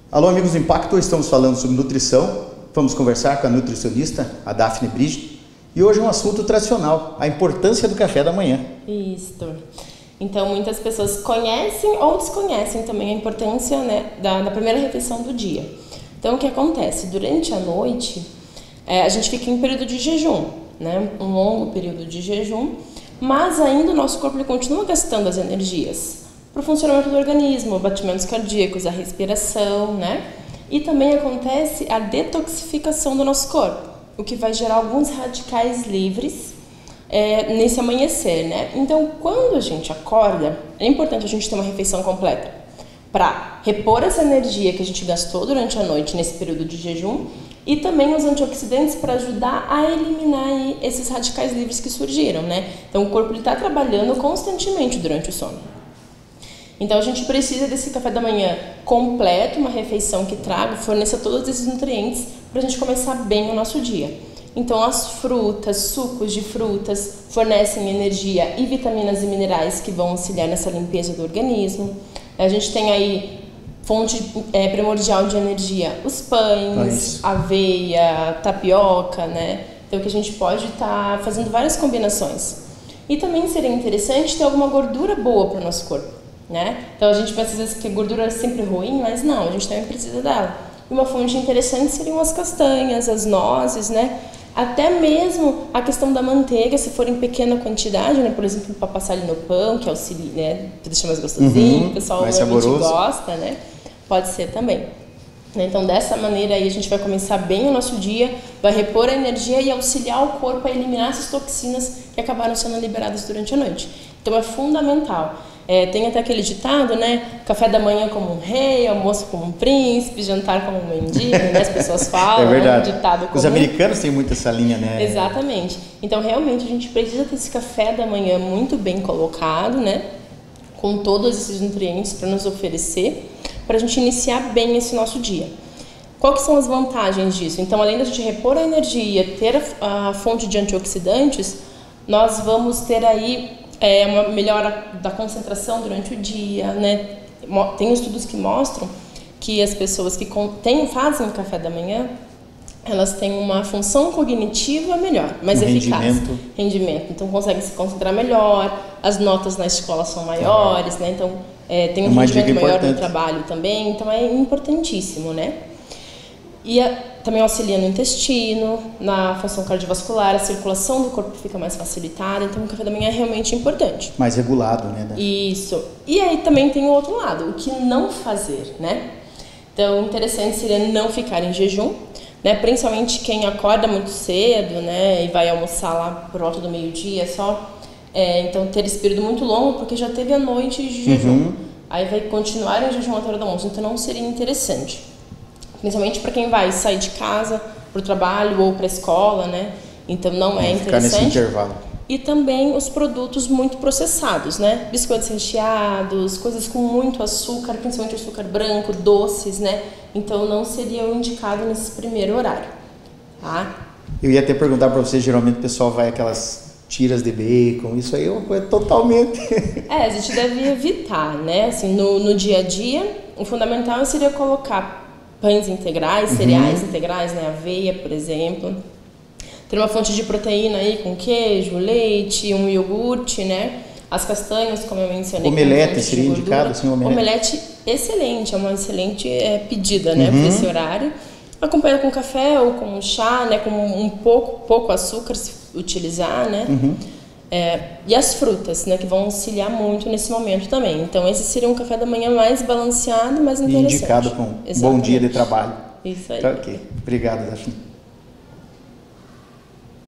Alô, amigos do Impacto, estamos falando sobre nutrição. Vamos conversar com a nutricionista, a Daphne Brígido. E hoje é um assunto tradicional, a importância do café da manhã. Isso. Então, muitas pessoas conhecem ou desconhecem também a importância, né, da primeira refeição do dia. Então, o que acontece? Durante a noite, a gente fica em período de jejum, né? Um longo período de jejum, mas ainda o nosso corpo ele continua gastando as energias para o funcionamento do organismo, batimentos cardíacos, a respiração, né? E também acontece a detoxificação do nosso corpo, o que vai gerar alguns radicais livres nesse amanhecer, né? Então, quando a gente acorda, é importante a gente ter uma refeição completa para repor essa energia que a gente gastou durante a noite nesse período de jejum e também os antioxidantes para ajudar a eliminar aí esses radicais livres que surgiram, né? Então, o corpo está trabalhando constantemente durante o sono. Então, a gente precisa desse café da manhã completo, uma refeição que forneça todos esses nutrientes para a gente começar bem o nosso dia. Então, as frutas, sucos de frutas fornecem energia e vitaminas e minerais que vão auxiliar nessa limpeza do organismo. A gente tem aí fonte primordial de energia, os pães, aveia, tapioca, né? Então, que a gente pode estar fazendo várias combinações. E também seria interessante ter alguma gordura boa para o nosso corpo, né? Então, a gente pensa às vezes que a gordura é sempre ruim, mas não, a gente também precisa dela. E uma fonte interessante seriam as castanhas, as nozes, né? Até mesmo a questão da manteiga, se for em pequena quantidade, né? Por exemplo, para passar ali no pão, que auxilia, né? Que deixa mais gostosinho, o pessoal normalmente gosta, né? Pode ser também. Então, dessa maneira aí, a gente vai começar bem o nosso dia, vai repor a energia e auxiliar o corpo a eliminar essas toxinas que acabaram sendo liberadas durante a noite. Então, é fundamental. Tem até aquele ditado, né? Café da manhã como um rei, almoço como um príncipe, jantar como um mendigo, né? As pessoas falam, é verdade. Né? Ditado comum. Os americanos têm muito essa linha, né? Exatamente. Então, realmente, a gente precisa ter esse café da manhã muito bem colocado, né? Com todos esses nutrientes para nos oferecer, para a gente iniciar bem esse nosso dia. Quais são as vantagens disso? Então, além da gente repor a energia, ter a fonte de antioxidantes, nós vamos ter aí uma melhora da concentração durante o dia, né? Tem estudos que mostram que as pessoas que fazem o café da manhã, elas têm uma função cognitiva melhor, mais eficaz. Rendimento. Então, conseguem se concentrar melhor, as notas na escola são maiores, né? Então, tem um rendimento maior no trabalho também, então é importantíssimo, né? E também auxilia no intestino, na função cardiovascular, a circulação do corpo fica mais facilitada, então o café da manhã é realmente importante. Mais regulado, né? Isso. E aí também tem o outro lado, o que não fazer, né? Então, interessante seria não ficar em jejum, né? Principalmente quem acorda muito cedo, né? E vai almoçar lá por volta do meio-dia só. Então, ter esse período muito longo, porque já teve a noite de jejum. Aí vai continuar em jejum até a hora do almoço, então não seria interessante. Principalmente para quem vai sair de casa para o trabalho ou para a escola, né? Então não é interessante. Ficar nesse intervalo. E também os produtos muito processados, né? Biscoitos recheados, coisas com muito açúcar, principalmente açúcar branco, doces, né? Então não seria o indicado nesse primeiro horário, tá? Eu ia até perguntar para você, geralmente o pessoal vai aquelas tiras de bacon, isso aí é uma coisa totalmente... a gente deve evitar, né? Assim, no dia a dia, o fundamental seria colocar pães integrais, cereais integrais, né? Aveia, por exemplo. Ter uma fonte de proteína aí com queijo, leite, um iogurte, né? As castanhas, como eu mencionei. Omelete seria indicado? Sim, omelete excelente, é uma excelente pedida, né? Para esse horário. Acompanhada com café ou com um chá, né? Com um pouco açúcar, se utilizar, né? E as frutas, né? Que vão auxiliar muito nesse momento também. Então, esse seria um café da manhã mais balanceado, mais interessante. E indicado com um bom dia de trabalho. Isso aí. Tá, ok. Obrigado, Daphne.